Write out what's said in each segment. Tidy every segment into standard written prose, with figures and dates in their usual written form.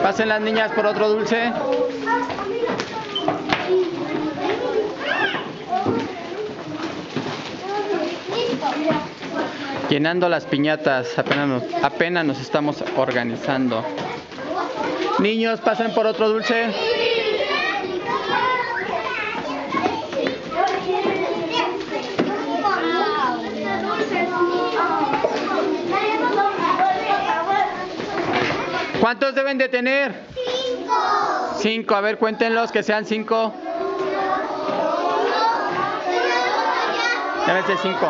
Pasen las niñas por otro dulce. Llenando las piñatas, apenas nos estamos organizando. Niños, pasen por otro dulce. ¿Cuántos deben de tener? 5. A ver, cuéntenlos, que sean 5. Deben ser 5.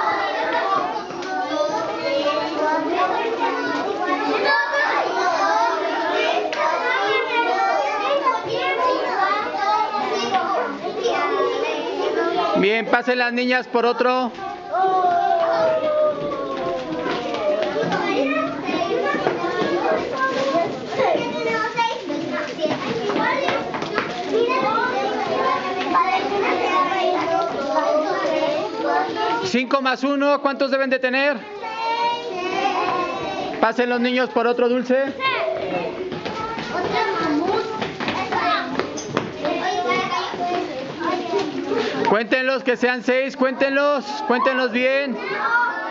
Bien, pasen las niñas por otro. ¿5 más 1? ¿Cuántos deben de tener? Pasen los niños por otro dulce. Cuéntenlos, que sean 6, cuéntenlos bien.